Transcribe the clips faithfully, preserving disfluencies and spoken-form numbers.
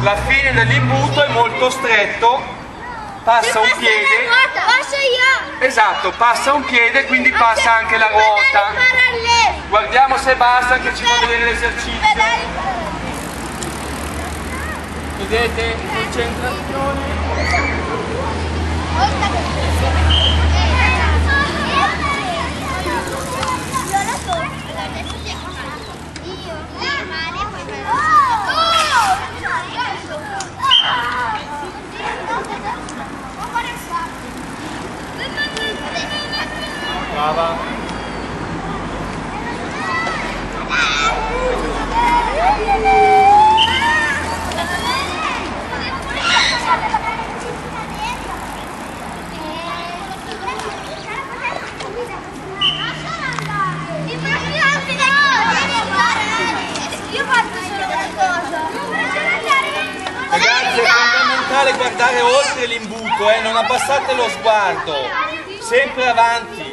la fine dell'imbuto è molto stretto, passa un piede. Passo io. Esatto, passa un piede, quindi passa anche la ruota. Guardiamo se basta, anche ci fa vedere l'esercizio. Vedete? Concentrazione. Brava. Ragazzi, è fondamentale guardare oltre l'imbuto, eh? Non abbassate lo sguardo, sempre avanti.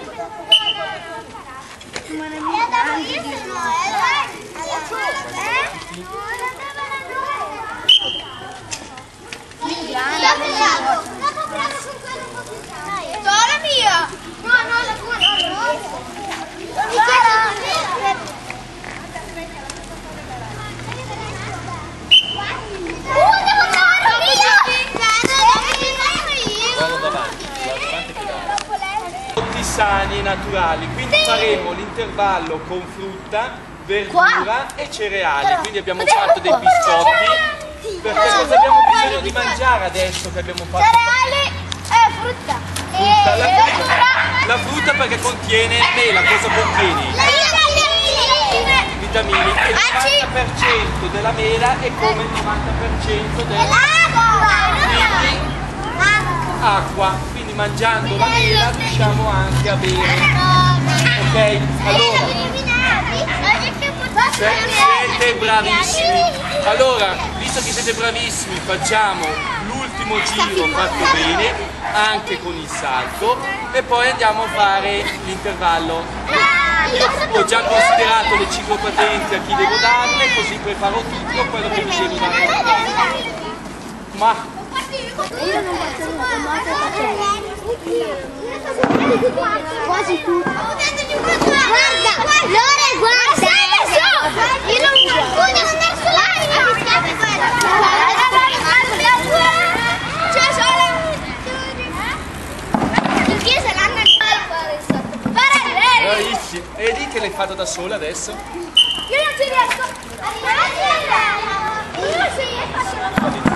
Sono mia! No, no, la tua no! Tutti sani e naturali, quindi faremo l'intervallo con frutta, verdura e cereali. Quindi abbiamo fatto dei biscotti, perché cosa abbiamo bisogno di mangiare adesso che abbiamo fatto? Cereali e frutta. Frutta, la, frutta, la frutta perché contiene mela, cosa contiene? Vitamine. E il novanta per cento della mela è come il novanta per cento della quindi acqua. Quindi mangiando la mela riusciamo anche a bere. Ok? Allora, se, siete bravissimi. Allora, visto che siete bravissimi, facciamo l'ultimo giro fatto bene, anche con il salto, e poi andiamo a fare l'intervallo. Io ho già considerato le ciclopatenti a chi devo darle, così preparo tutto, quello che mi devo dare. Ma io non faccio quasi tutto. Guarda, Lore, guarda! Io non voglio stesso l'anima! C'è solo in chiesa l'hanno fare. bravissimi. Vedi che l'hai fatto da sola adesso? Io non ci riesco. Io non ci riesco.